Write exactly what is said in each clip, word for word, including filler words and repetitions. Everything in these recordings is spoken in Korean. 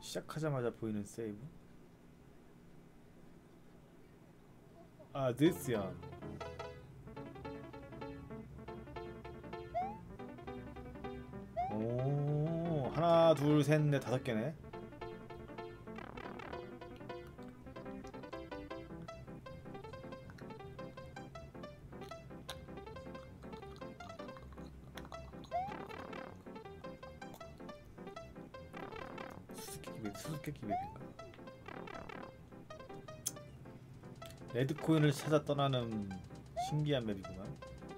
시작하자마자 보이는 세이브. 아, this 야. 오, 하나, 둘, 셋, 넷, 다섯 개네. 수수께끼 맵, 수수께끼 맵인가? 레드 코인을 찾아 떠나는 신기한 맵이구만.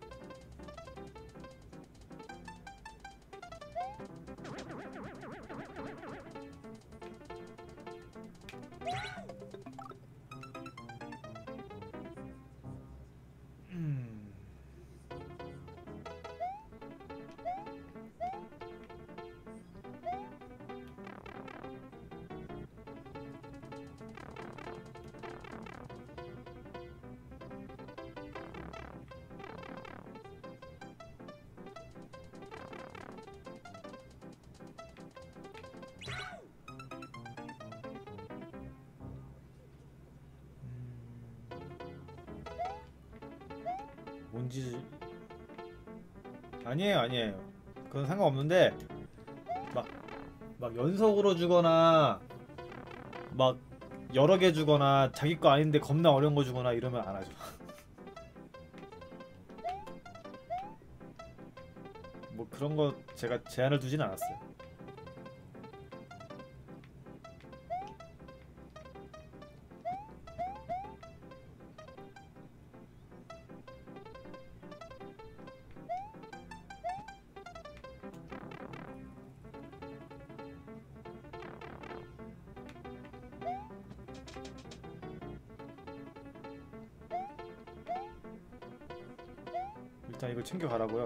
뭔지 아니에요, 아니에요. 그건 상관없는데 막 막 연속으로 주거나 막 여러 개 주거나 자기 거 아닌데 겁나 어려운 거 주거나 이러면 안 하죠. 뭐 그런 거 제가 제한을 두진 않았어요. 일단 이거 챙겨가라고요.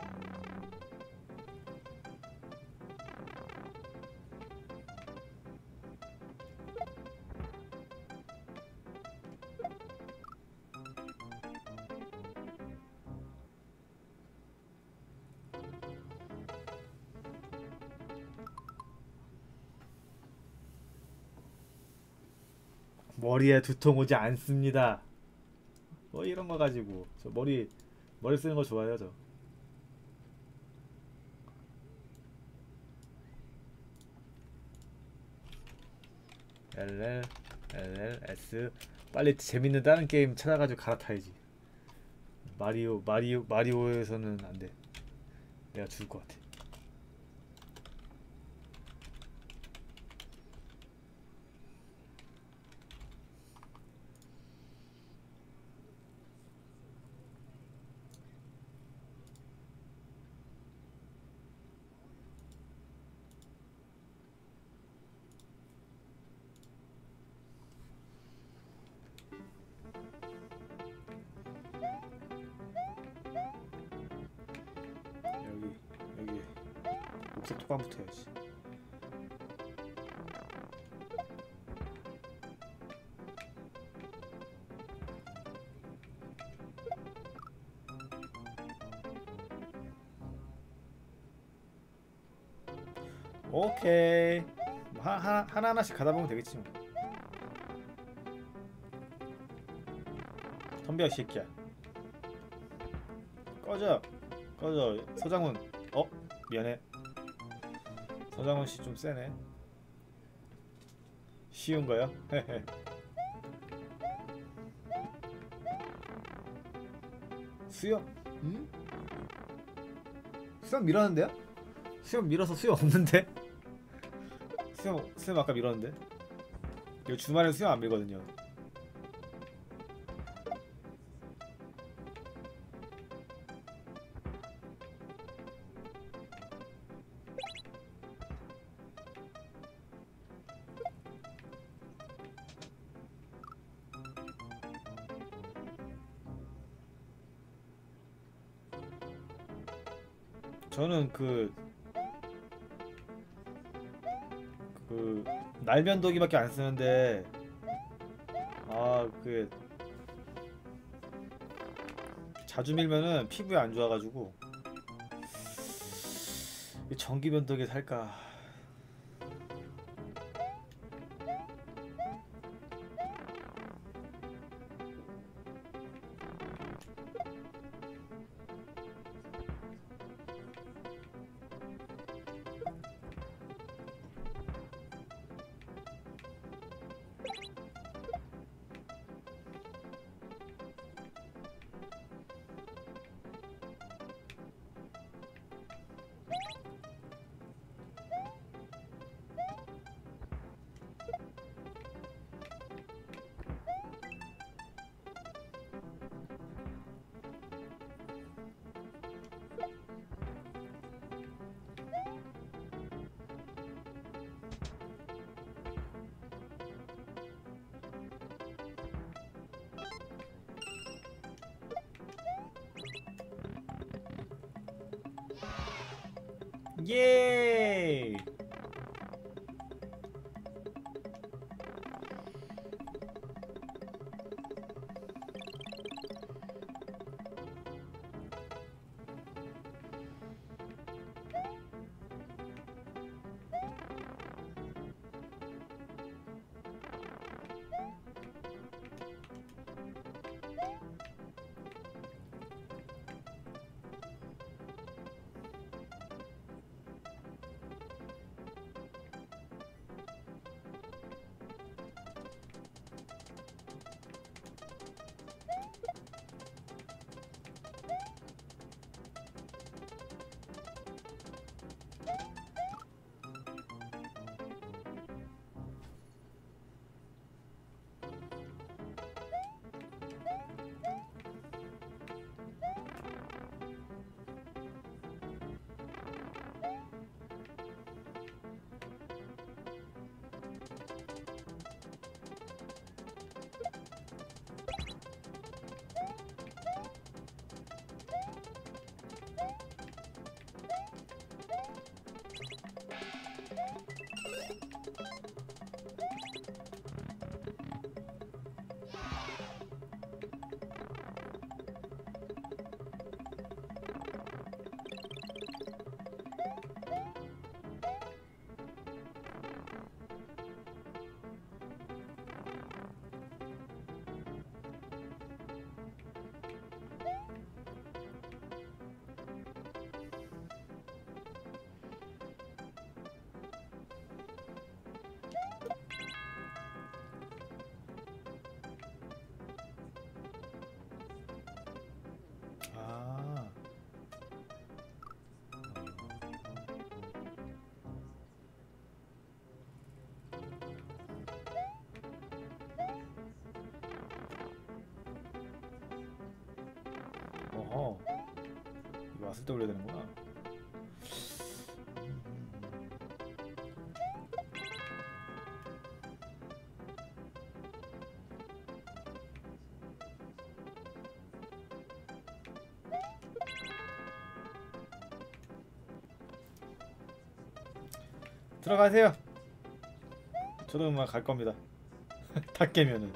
머리에 두통 오지 않습니다. 뭐 이런 거 가지고 저 머리 머리 쓰는 거 좋아해요 저. 엘엘 엘엘에스 빨리 재밌는 다른 게임 찾아가지고 갈아타야지. 마리오 마리오 마리오에서는 안 돼. 내가 죽을 것 같아. 여기 여기 목색 톡방부터 해야지. 오케이. 뭐 하, 하나 하나 하나씩 가다 보면 되겠지 뭐. 덤벼 이 새끼야. 꺼져 꺼져. 서장훈. 어 미안해. 서장훈 씨 좀 세네. 쉬운 거요? 헤헤. 수염. 응? 수염 밀었는데요? 수염 밀어서 수염 없는데? 수염 수염 아까 밀었는데? 이거 주말에 수염 안 밀거든요. 저는 그, 그, 날면도기밖에 안 쓰는데, 아, 그, 자주 밀면은 피부에 안 좋아가지고, 전기 면도기 살까. 예. 아. 어허. 이거 왔을 때 올려야 되는구나. 들어가세요. 저도 음악 갈 겁니다. 다 깨면은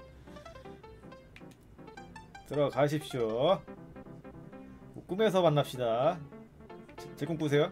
들어가십시오. 뭐 꿈에서 만납시다. 제 꿈 꾸세요.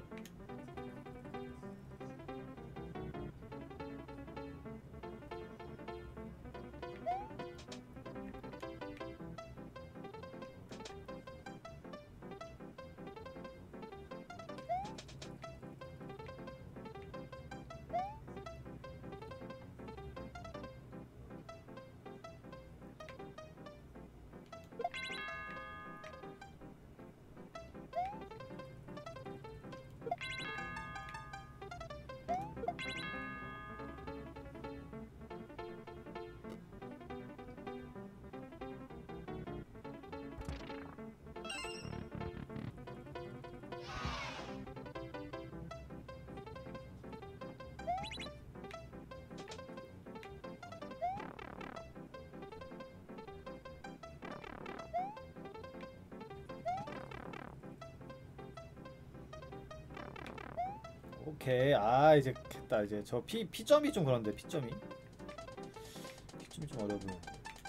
오케이. 아 이제 됐다. 이제 저 피 피점이 좀 그런데 피점이 피점이 좀 어려 보여.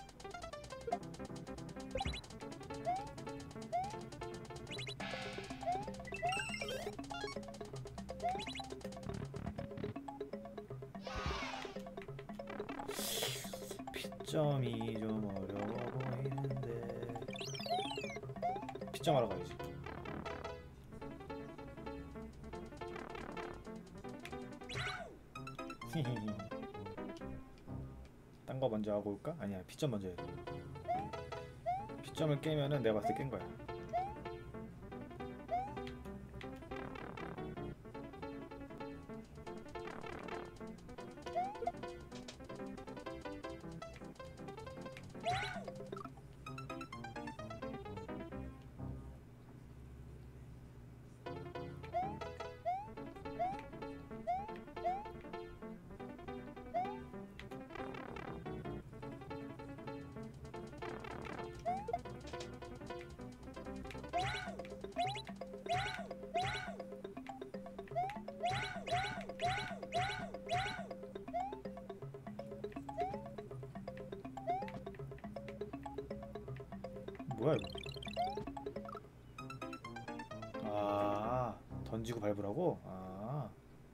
피점이 좀 어려워 보이는데 피점 하러 가야지. 딴 거 먼저 하고 올까? 아니야, 피점 먼저 해야 돼. 피점을 깨면은 내가 봤을 때 깬 거야. 뭐야 이거? 아, 던지고 밟으라고? 아.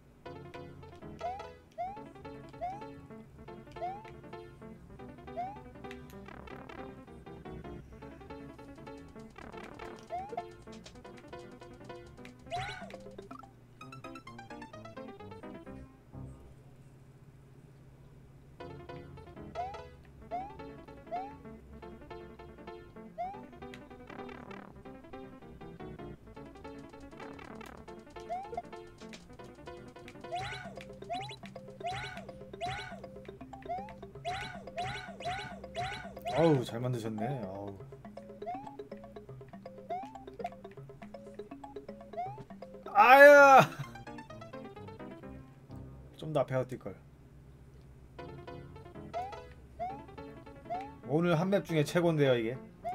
아우, 잘 만드셨네. 아우. 아야! 좀 더 앞에 뛸걸. 오늘 한 맵 중에 최고인데요, 이게.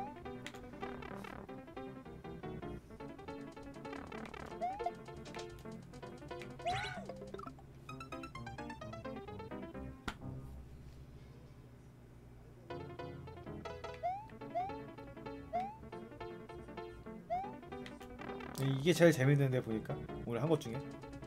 이게 제일 재밌는데 보니까 오늘 한 것 중에.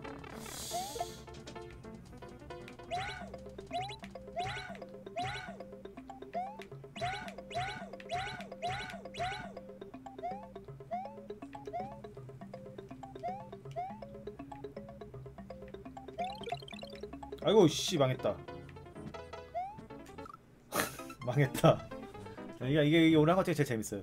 아이고 씨, 망했다. 망했다. 이게, 이게, 이게 오늘 한 것 중에 제일 재밌어요.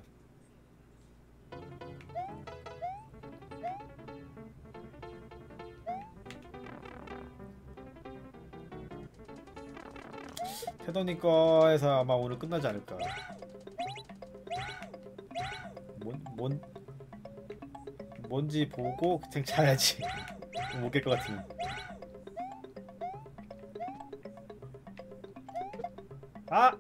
테더니 거에서 아마 오늘 끝나지 않을까. 뭔, 뭔, 뭔지 보고 그냥 자야지. 못 깰 것 같으면. 아!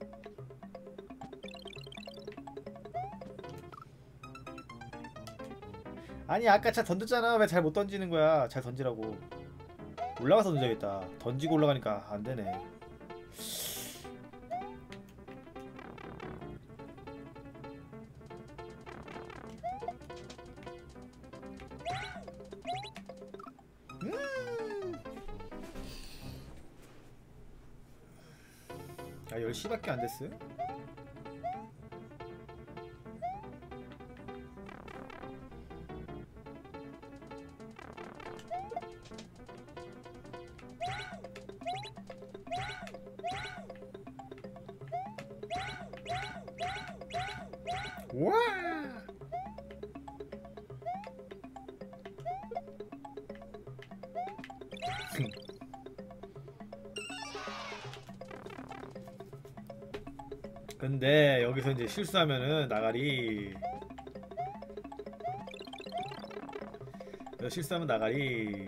아니 아까 잘 던졌잖아. 왜 잘 못 던지는 거야? 잘 던지라고. 올라가서 던져야겠다. 던지고 올라가니까 안 되네. 음. 아, 열 시밖에 안 됐어요? 와! 근데 여기서 이제 실수하면은 나가리. 여기서 실수하면 나가리.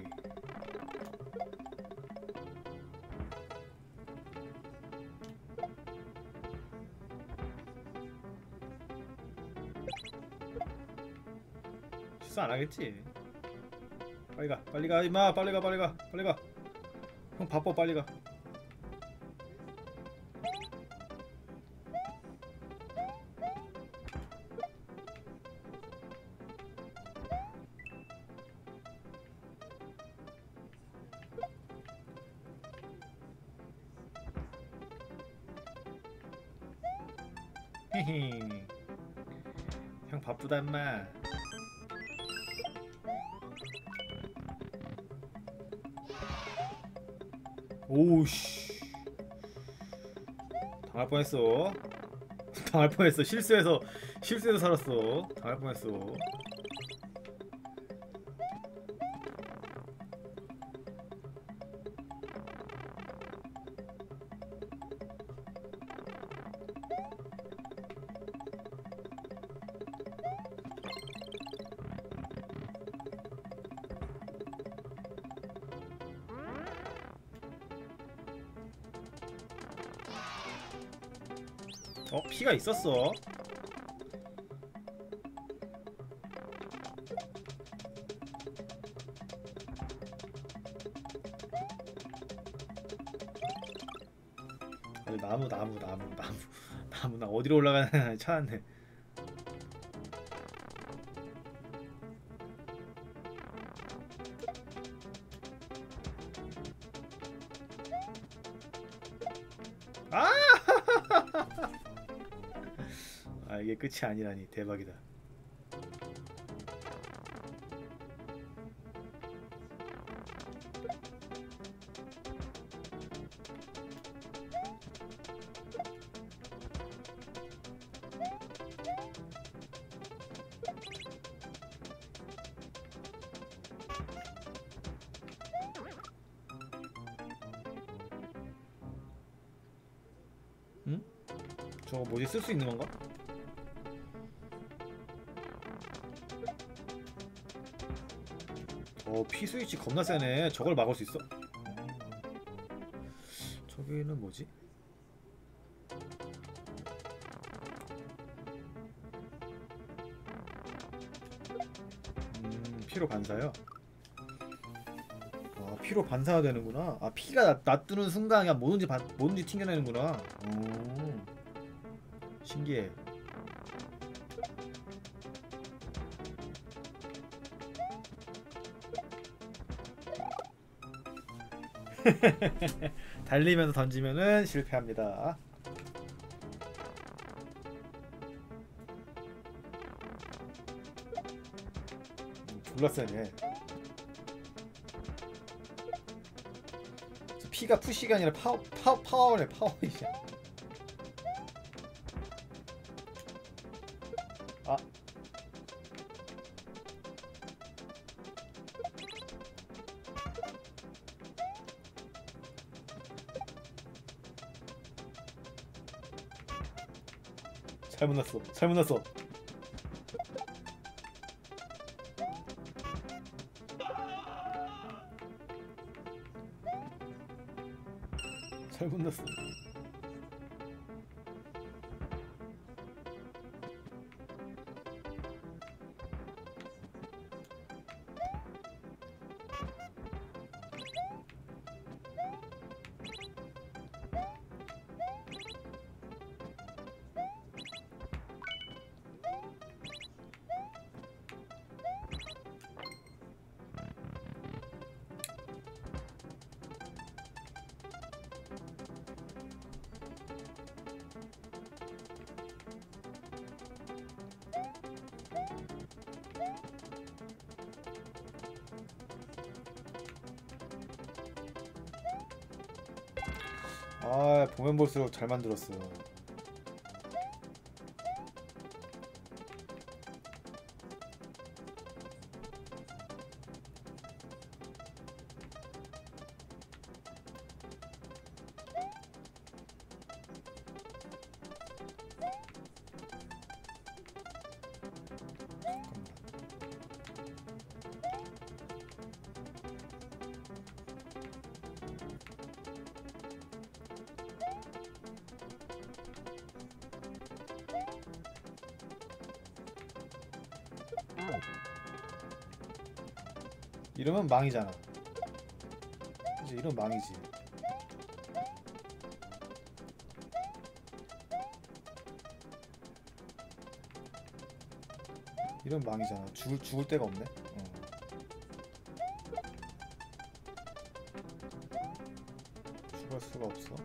실수 안 하겠지. 빨리 가, 빨리 가, 임마, 빨리 가, 빨리 가, 빨리 가. 형 바빠, 빨리 가. 히히. 형 바쁘다 임마. 오우씨, 당할 뻔했어. 당할 뻔했어. 실수해서 실수해서 살았어. 당할 뻔했어. 어? 피가 있었어. 아니, 나무 나무 나무 나무 나무 나 어디로 올라가나 찾았네. 아 이게 끝이 아니라니 대박이다. 응? 저거 뭐지? 쓸 수 있는 건가? 어, 피 스위치 겁나 세네. 저걸 막을 수 있어? 저기는 뭐지? 음, 피로 반사요? 아, 피로 반사가 되는구나. 아, 피가 나, 놔두는 순간 그냥 뭐든지 바, 뭐든지 튕겨내는구나. 오, 신기해. 달리면서 던지면은 실패합니다. 음, 졸라 세네. 저 피가 푸시가 아니라 파워, 파워, 파워네, 파워이야. 아, 잘못 났어. 잘못 났어. 잘못 났어. 아, 보면 볼수록 잘 만들었어. 이러면 망이잖아. 그치, 이러면 망이지. 이러면 망이잖아. 죽을, 죽을 데가 없네. 어. 죽을 수가 없어.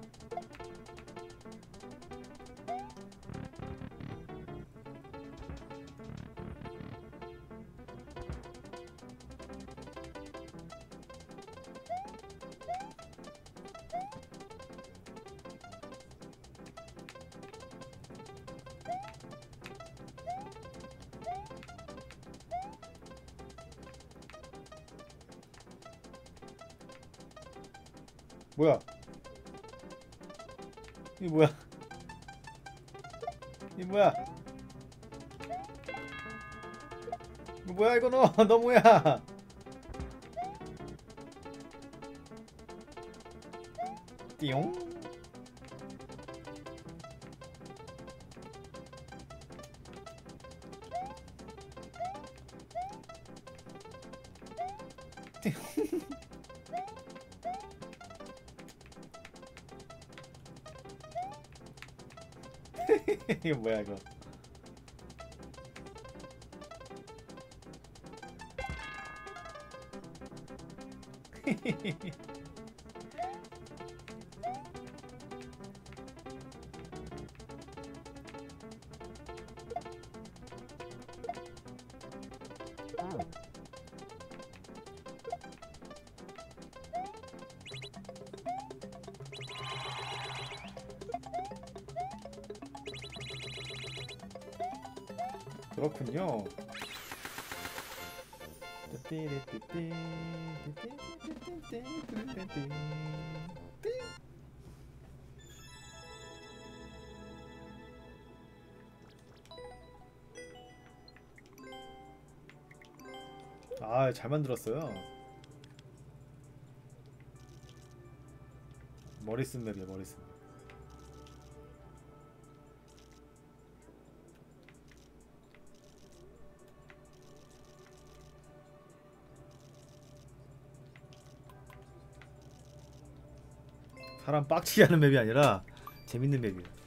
뭐야? 이 뭐야? 이 뭐야? 이거 뭐야 이거 너? 너 뭐야? 띠용? 이거 뭐야 이거? 그렇군요. 아, 잘 만들었어요. 머리 쓴 맵이야, 머리 쓴 맵. 사람 빡치게 하는 맵이 아니라 재밌는 맵이에요.